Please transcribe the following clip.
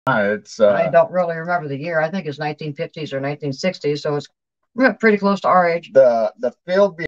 It's I don't really remember the year. I think it's 1950s or 1960s, so it's pretty close to our age. The field